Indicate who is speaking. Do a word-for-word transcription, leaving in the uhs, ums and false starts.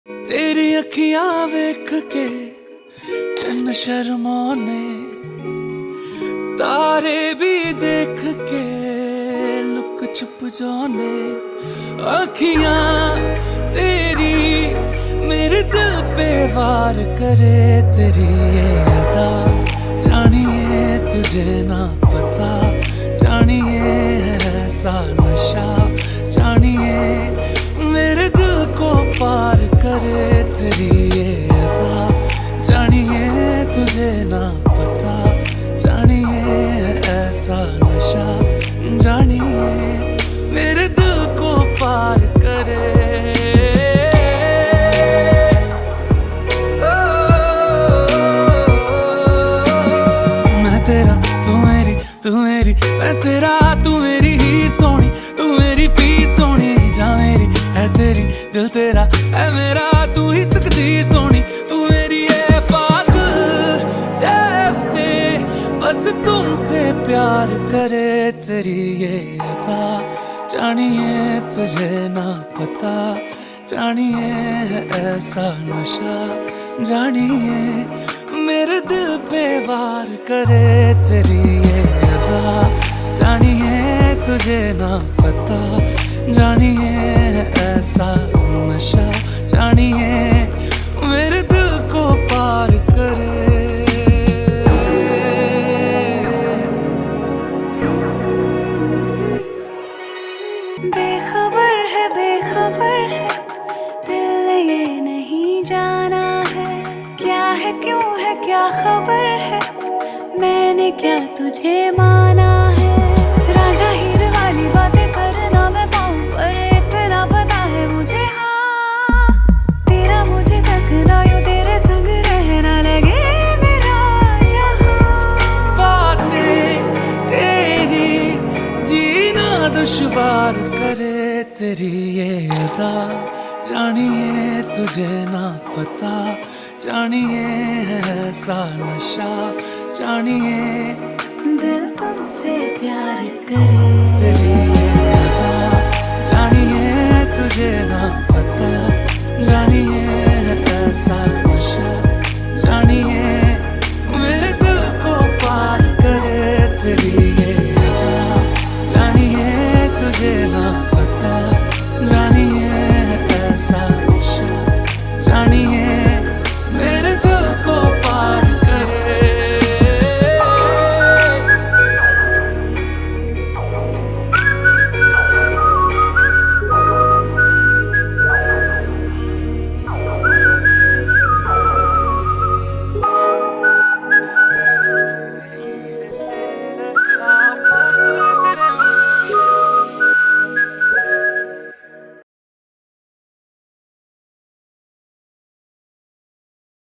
Speaker 1: तेरी अखियां वेख के चन्न शर्माने, तारे भी देख के लुक छुप जाने। अखियां तेरी मेरे दिल पे वार करे, तेरी ये अदा जानिए तुझे ना पता, जानिए ऐसा नशा जानिए मेरे दिल को पार करे, तेरी ये अदा जानिए तुझे ना पता, जानिए ऐसा नशा जानिए मेरे दिल को पार करे। मैं तेरा तू मेरी तू मेरी मैं तेरा तू मेरी हीर सोनी, तू मेरी पीर सोनी, जा मेरी है तेरी दिल तेरा है मेरा, तू ही तकदीर सोनी, तू मेरी है पागल जैसे बस तुमसे प्यार करे, तेरी ये अदा जानिए तुझे ना पता, जानिए ऐसा नशा जानिए मेरे दिल पे वार करे, तेरी ये अदा जानिए तुझे ना पता, जानिए ऐसा नशा जानिए मेरे दिल को पार करे।
Speaker 2: बेखबर है बेखबर है दिल ये नहीं जाना है, क्या है क्यों है क्या खबर है, मैंने क्या तुझे माना है। राजा हीर वाली बातें करना मैं पाऊं, पर इतना पता है मुझे हाँ, तेरा मुझे तकना यूं तेरे संग रहना लगे मेरा जहां।
Speaker 1: बातें तेरी जीना दुश्वार करे, तेरी ये अदा जानिए तुझे ना पता, जानिए ऐसा नशा जानिए
Speaker 2: दिल तुमसे प्यार करे,
Speaker 1: तेरी ये अदा जानिए तुझे ना